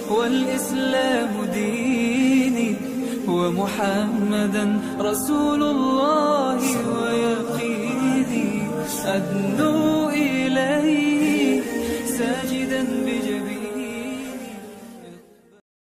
والإسلام ديني ومحمدا رسول الله ويقيني. أدنو إلى